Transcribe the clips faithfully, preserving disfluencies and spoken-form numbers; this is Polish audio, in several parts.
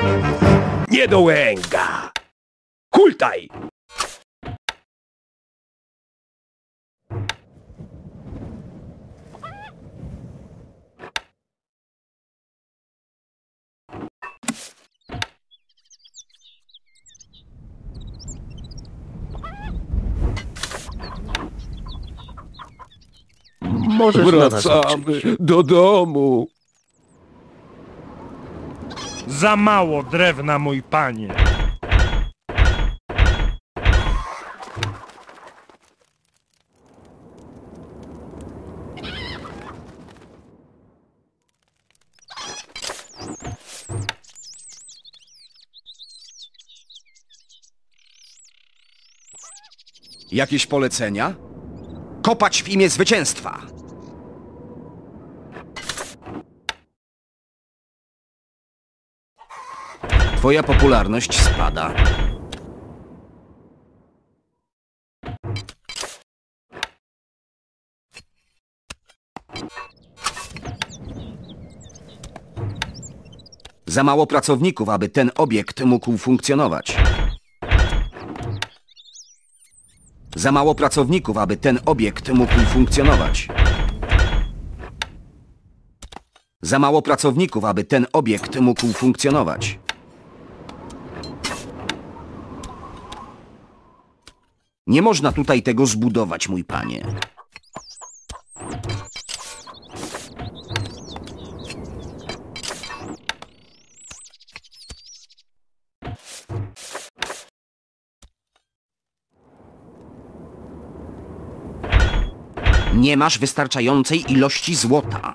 Niedołęga! Hultaj! Możesz Wracamy do domu. Za mało drewna, mój panie. Jakieś polecenia? Kopać w imię zwycięstwa! Twoja popularność spada. Za mało pracowników, aby ten obiekt mógł funkcjonować. Za mało pracowników, aby ten obiekt mógł funkcjonować. Za mało pracowników, aby ten obiekt mógł funkcjonować. Nie można tutaj tego zbudować, mój panie. Nie masz wystarczającej ilości złota.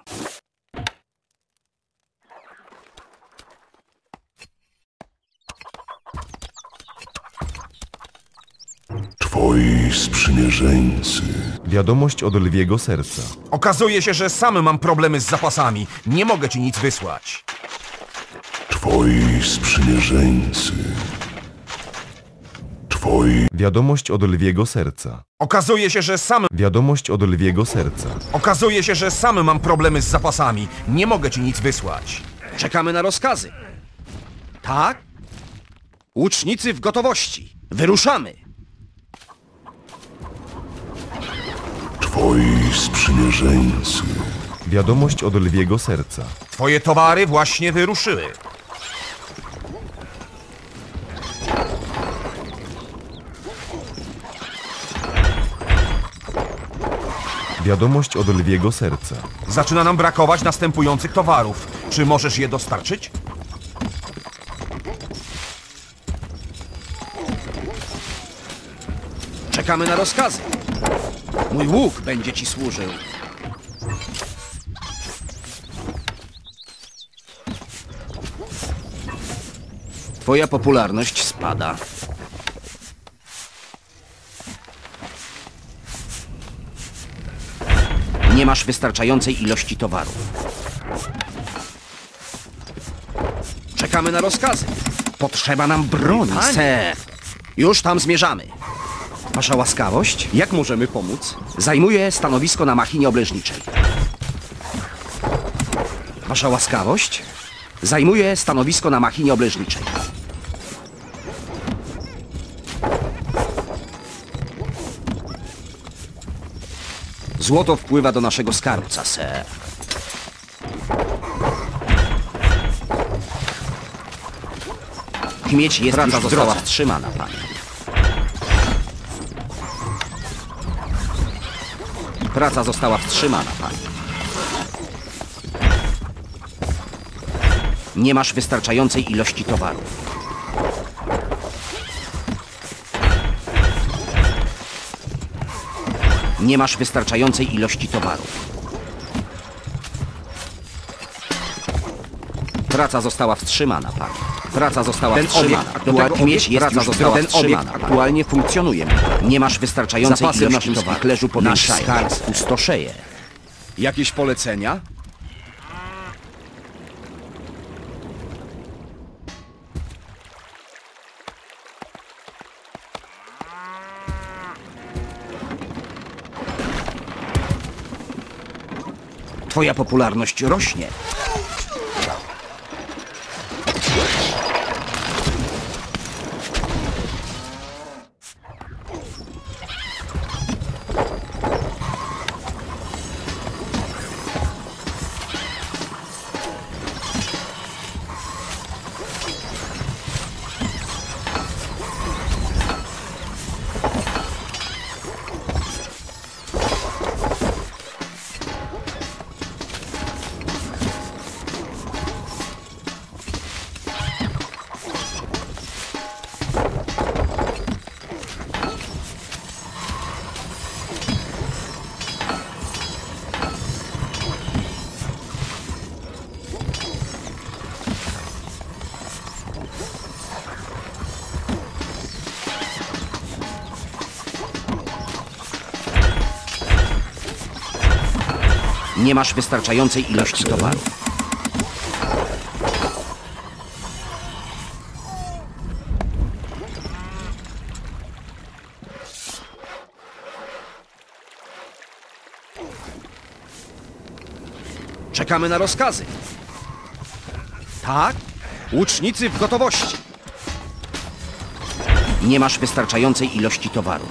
Twoi sprzymierzeńcy. Wiadomość od lwiego serca. Okazuje się, że sam mam problemy z zapasami. Nie mogę ci nic wysłać. Twoi sprzymierzeńcy. Twoi... Wiadomość od lwiego serca. Okazuje się, że sam... Wiadomość od lwiego serca. Okazuje się, że sam mam problemy z zapasami. Nie mogę ci nic wysłać. Czekamy na rozkazy. Tak? Łucznicy w gotowości. Wyruszamy. Twoi sprzymierzeńcy. Wiadomość od lwiego serca. Twoje towary właśnie wyruszyły. Wiadomość od lwiego serca. Zaczyna nam brakować następujących towarów. Czy możesz je dostarczyć? Czekamy na rozkazy. Mój łuk będzie ci służył. Twoja popularność spada. Nie masz wystarczającej ilości towarów. Czekamy na rozkazy. Potrzeba nam broni, ser. Już tam zmierzamy. Wasza łaskawość, jak możemy pomóc? Zajmuję stanowisko na machinie obleżniczej. Wasza łaskawość, zajmuję stanowisko na machinie obleżniczej. Złoto wpływa do naszego skarbca, ser. Miedź jest Praca już została wstrzymana, panie. Praca została wstrzymana, panie. Nie masz wystarczającej ilości towarów. Nie masz wystarczającej ilości towarów. Praca została wstrzymana, panie. Praca została ten wstrzymana. Aktualnie Miedź jest praca już została ten wstrzymana, obiekt panie. aktualnie funkcjonuje. Nie masz wystarczającej Zapasy w ilości naszym towarów. spichlerzu Nasz powiększają. skarb pustoszeje. Jakieś polecenia? Twoja popularność rośnie. Nie masz wystarczającej ilości towaru. Czekamy na rozkazy. Tak? Łucznicy w gotowości. Nie masz wystarczającej ilości towaru.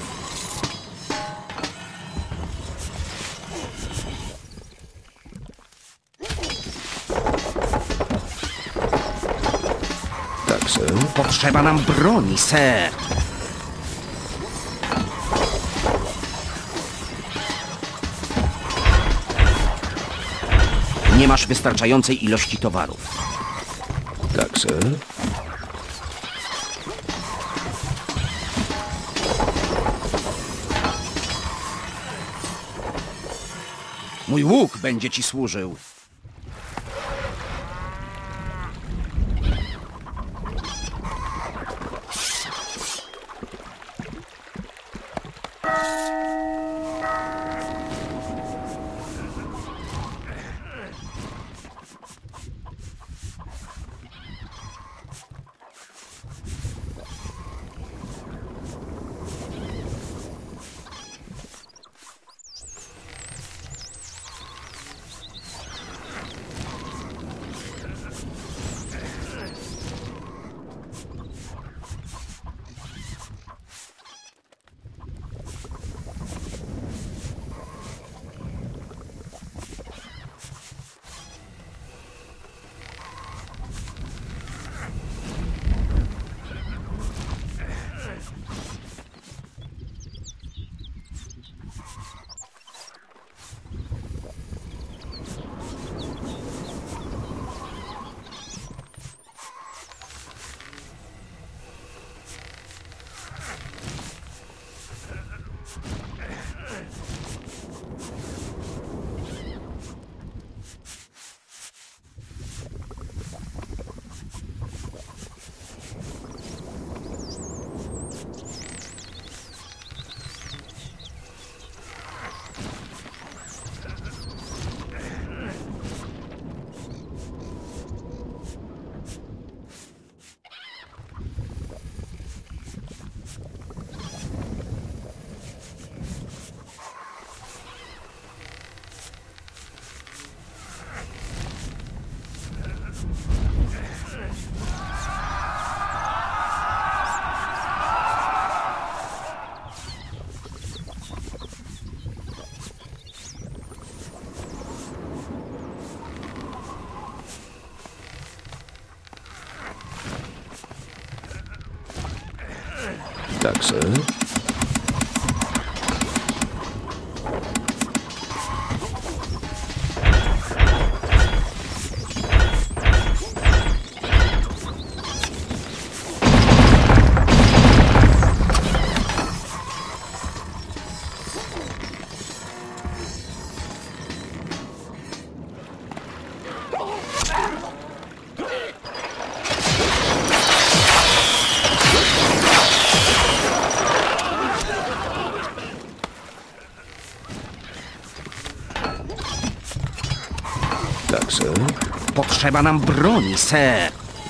Tak, sir. Potrzeba nam broni, ser. Nie masz wystarczającej ilości towarów. Tak, sir. Mój łuk będzie ci służył. Tak, sir. Tak, sir. Potrzeba nam broni, ser.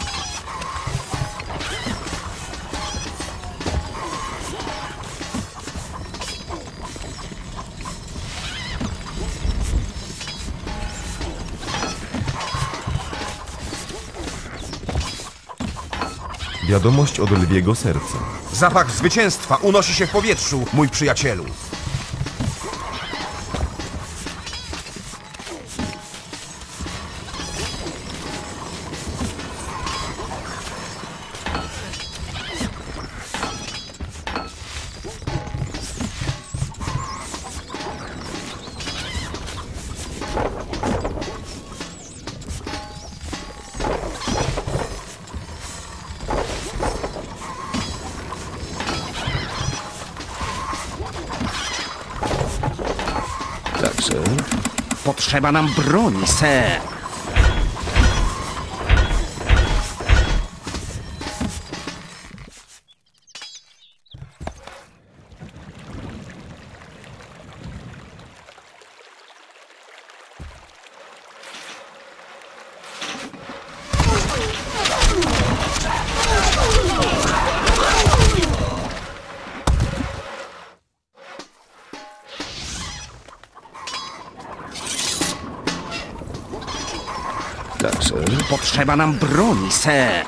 Wiadomość od lwiego serca. Zapach zwycięstwa unosi się w powietrzu, mój przyjacielu. Tak, sir. Potrzeba nam broni, ser. Potrzeba nam broni, ser.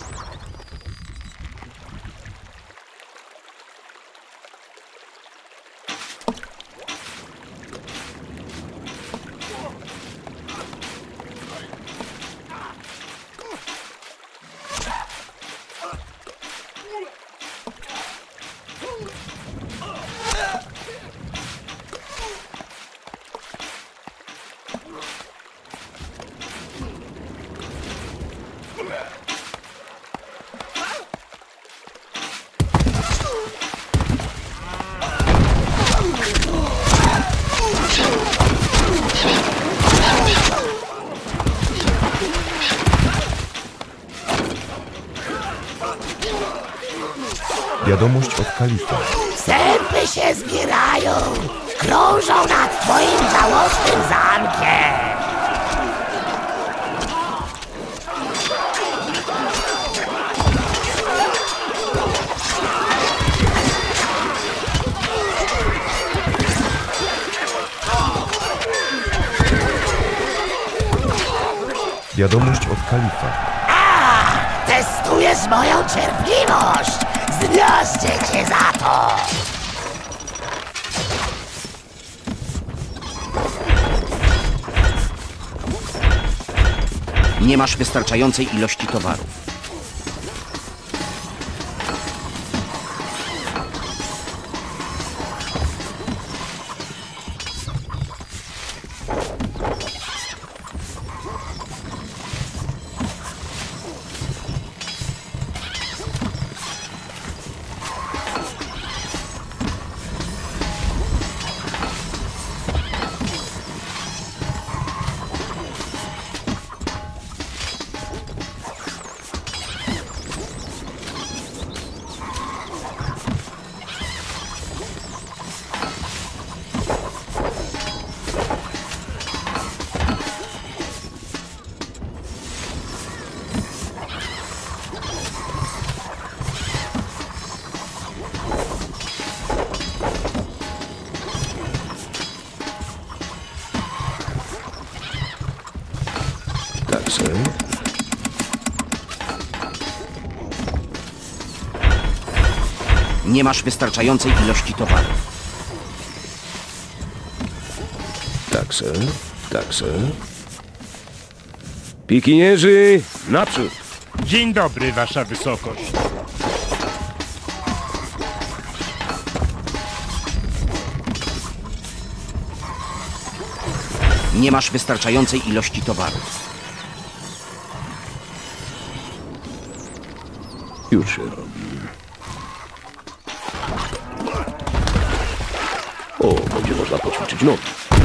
Wiadomość od kalifa. Sępy się zbierają, krążą nad twoim żałosnym zamkiem. Wiadomość od kalifa. A, testujesz moją cierpliwość. Zmiażdżę cię za to! Nie masz wystarczającej ilości towarów. Tak, ser. Nie masz wystarczającej ilości towarów. Tak, ser. Tak, ser. Pikinierzy, naprzód! Dzień dobry, wasza wysokość. Nie masz wystarczającej ilości towarów. Już się robi. O, będzie można poćwiczyć nogi.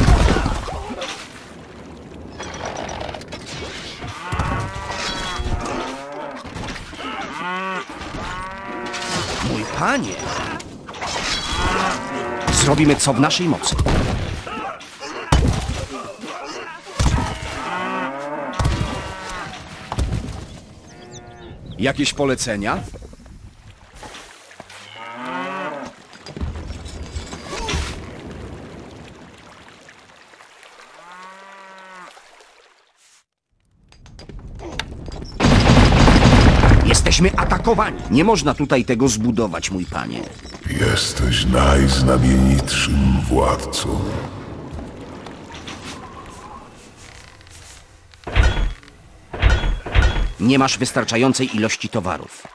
Mój panie! Zrobimy co w naszej mocy. Jakieś polecenia? Jesteśmy atakowani. Nie można tutaj tego zbudować, mój panie. Jesteś najznamienitszym władcą. Nie masz wystarczającej ilości towarów.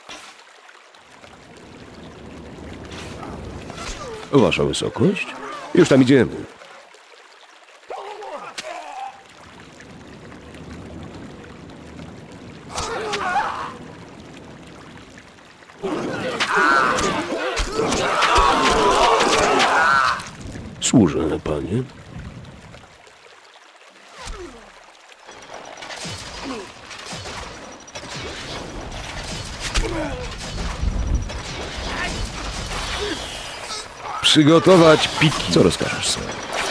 Wasza wysokość? Już tam idziemy. Służę, panie. Przygotować piki. Co rozkażesz, ser?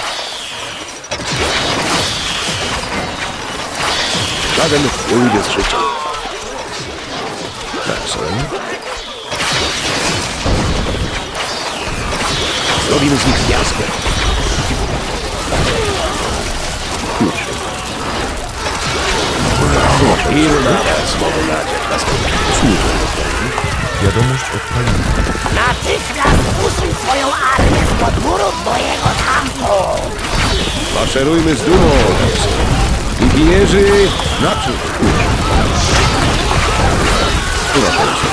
Żaden nie ujdzie z życia. Tak, ser. Zrobimy z nich gwiazdę. Już. Ile teraz mogą nadziać na skórę? Służę. Wiadomość od kalifa. Natychmiast usuń swoją armię z podmurów mojego zamku! Maszerujmy z dumą. Wiginierzy, naprzód. Która to jest?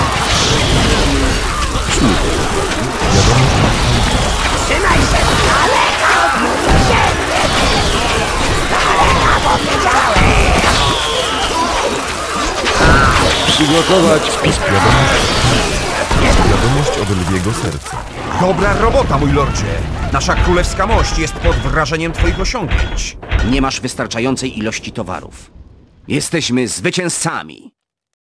Służę. Wiadomość od Trzymaj się z daleka od mojej ziemi! Z daleka powiedziałem! Przygotować spis. Wiadomość od lwiego serca. Dobra robota, mój lordzie. Nasza królewska mość jest pod wrażeniem twoich osiągnięć. Nie masz wystarczającej ilości towarów. Jesteśmy zwycięzcami.